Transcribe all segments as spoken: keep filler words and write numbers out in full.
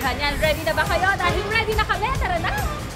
Hakutan yan. Ready na ba kayo? Dahil ready na kami. Tara na!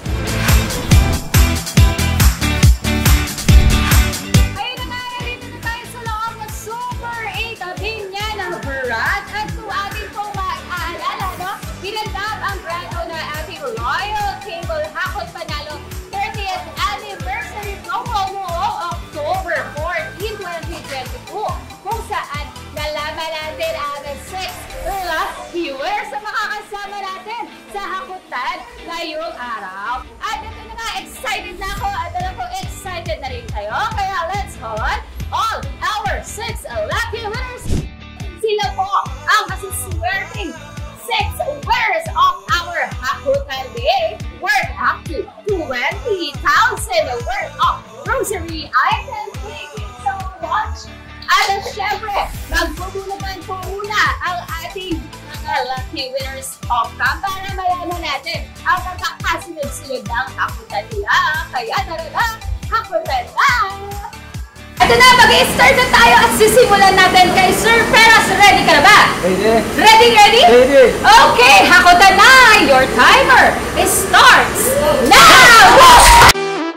Ayun na nga, dito na tayo sa loob ng Super eight. Abhin niya ng brand. At kung ating pong maaalala, no? Binandab ang brand ko na ating Royal Cable Hakot Panalo thirtieth Anniversary promo noong October fourteenth, twenty twenty-two. Kung saan nalaman natin ang six lucky winners sa makakasama natin sa Hakutan ngayong araw. At ito na nga, excited na ako at alam ko excited na rin kayo. Kaya let's call on all our six lucky winners. Sila po ang masuswerteng six winners of our Hakutan Day worth up to twenty thousand worth of grocery items. Thank you so much. At syempre, magbubulugan po muna ang ating mga lucky winners of cam para malaman natin ang magkakasunod-sunod ng hakutan nila. Kaya tara na, hakutan na! Ito na, mag-i-start na tayo at sisimulan natin kay Sir Peras. Ready ka na ba? Ready. Ready, ready? Ready. Okay, hakutan na! Your timer starts now!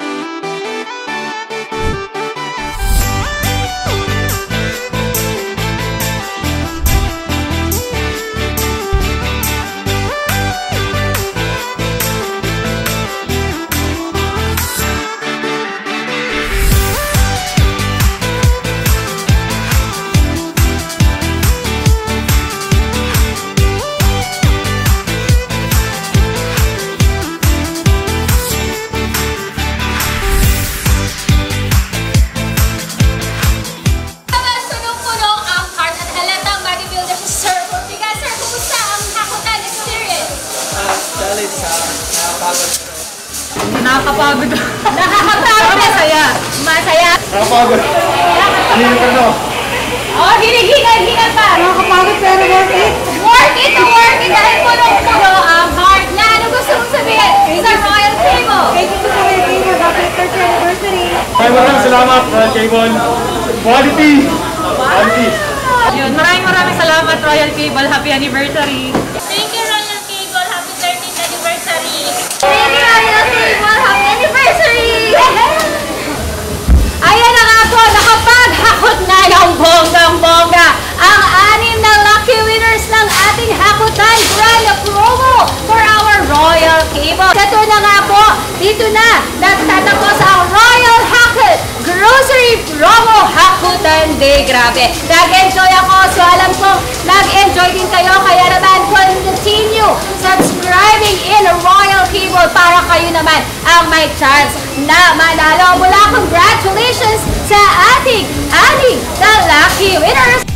Nakakapagod. Nakakapagod. Masaya. Masaya. Nakakapagod. Hinig ka no? Oh, hinig-hinig-hinig pa. Nakakapagod pero worth it. Worth it to worth it dahil puno-puno ang heart na. Ano gusto mong sabihin sa Royal Cable? Thank you to Royal Cable. Happy thirtieth anniversary. Maraming maraming salamat, Royal Cable. Quality. Quality. Yun, maraming maraming salamat, Royal Cable. Happy anniversary. Thank you, Royal Cable. Happy thirtieth anniversary. Thank you, Royal Cable. Happy anniversary. Ayan na nga po, nakapaghakot na ng bonggang-bongga ang anim na lucky winners ng ating Hakutan Grand Promo for our Royal Cable. Ito na nga po, dito na nagtatapos ang Royal Hakot Grocery Promo Hakutan Day. Grabe, nag-enjoy ako, so alam ko nag-enjoy din kayo, kaya naman continue subscribing in Royal Cable para kayo naman ang may chance na manalo. Mula congratulations sa ating ating na lucky winners!